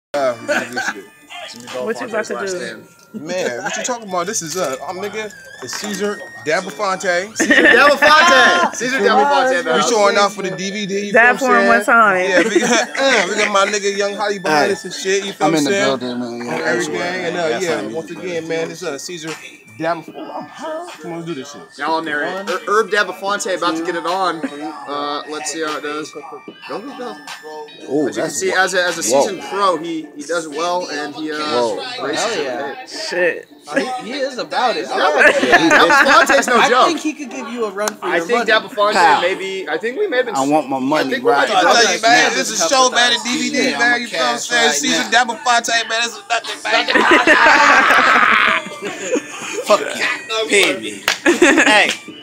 What you about to do? Man, what you talking about? This is nigga, it's Caesar Dabafonte. Caesar Dabafonte. Caesar Dabafonte. We showing off for the DVD. You Dab for him one time. Yeah, we got my nigga Young Holly behind us and shit. You feel I'm me? in the building, man. On everything. And yeah, once again, man, it's Caesar Dabafonte. Come on, let's do this shit. Now I'll narrate. Herb Dabafonte about to get it on. Let's see how it does. Go. Oh, as you can see, as a seasoned pro, he does it well, and he races it. Shit. He is about it. Dabafonte's no joke. I think he could give you a run for your money. I think Dabafonte maybe. I think we may have been. I want my money right. I tell you, man, this is a show, man, the DVD, man. You feel what I'm saying? Caesar Dabafonte, man, this is nothing, man. Fuck you. Pay me. Hey.